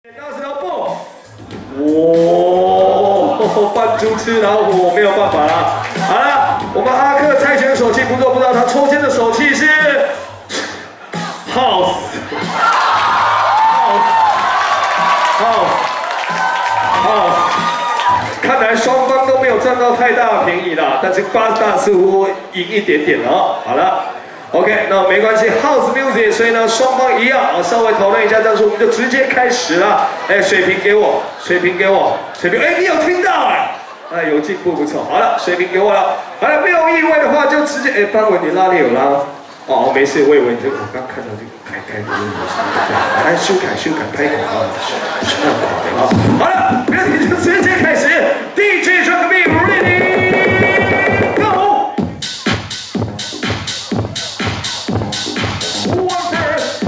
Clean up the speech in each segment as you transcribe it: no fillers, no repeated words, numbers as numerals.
刀石头布，哇，扮猪吃老虎没有办法了。好了，我们阿克猜拳手气不错，不知道他抽签的手气是 House。 看来双方都没有占到太大的便宜啦，但是巴斯大似乎赢一点点了哦。好了 ，OK， 那没关系 ，House Music， 所以呢双方一样啊，稍微讨论一下战术，我们就直接开始了。哎，水瓶给我，水瓶给我，水瓶，哎，你有听到哎？哎，有进步，不错。好了，水瓶给我了。好了，没有意外的话就直接，哎，范伟你拉链有拉吗？哦，没事，我以为你这个，我刚看到这个开的，来修改拍广告，那好，好了，标题就直接开始 ，DJ 专科 B ready go。One first。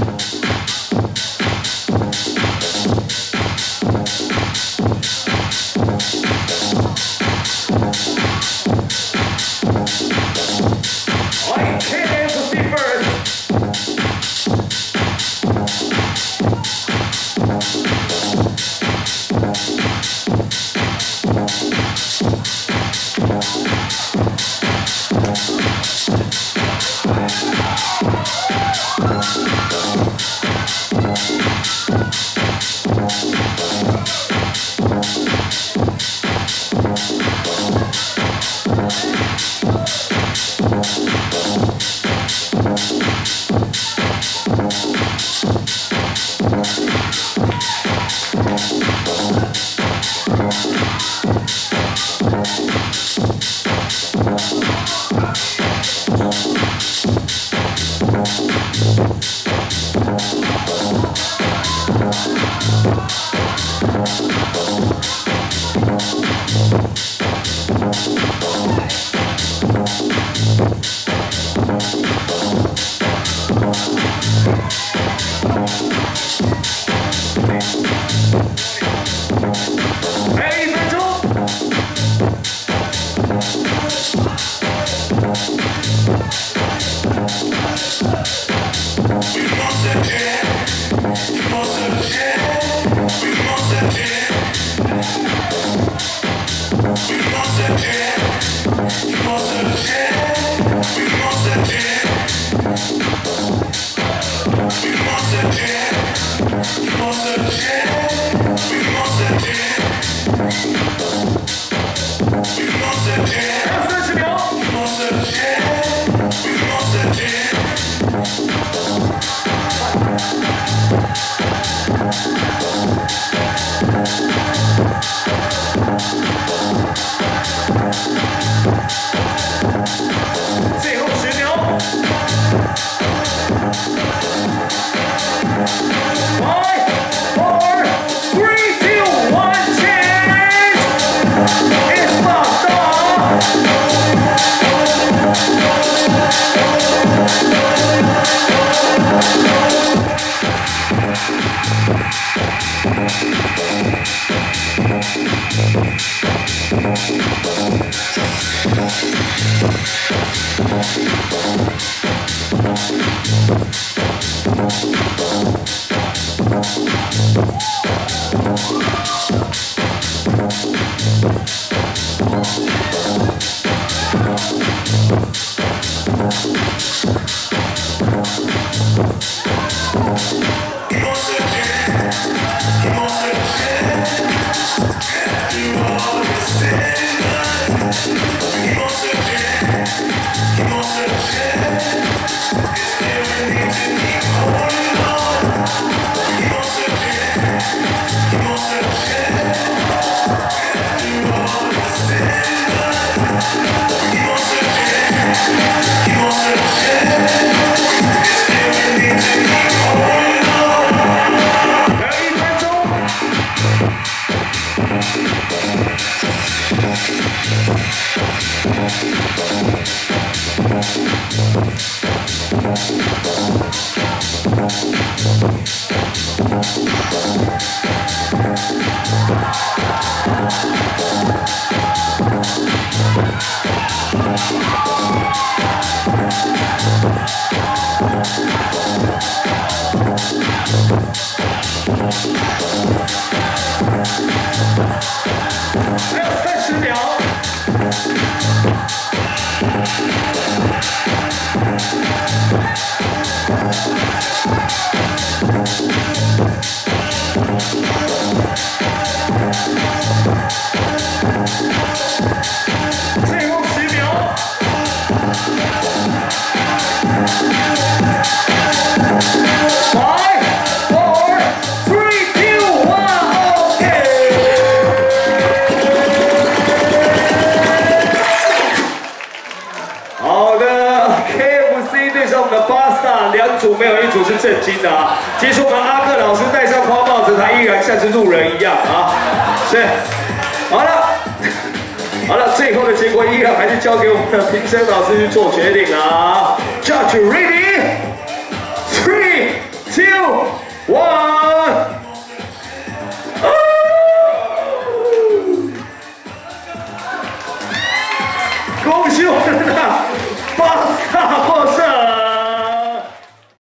Monster Jam. 震惊的啊！其实我们阿克老师戴上花帽子，他依然像是路人一样啊。是，好了，好了，最后的结果依然还是交给我们的评审老师去做决定啊。Judge ready, 3, 2, 1。 恭喜我们的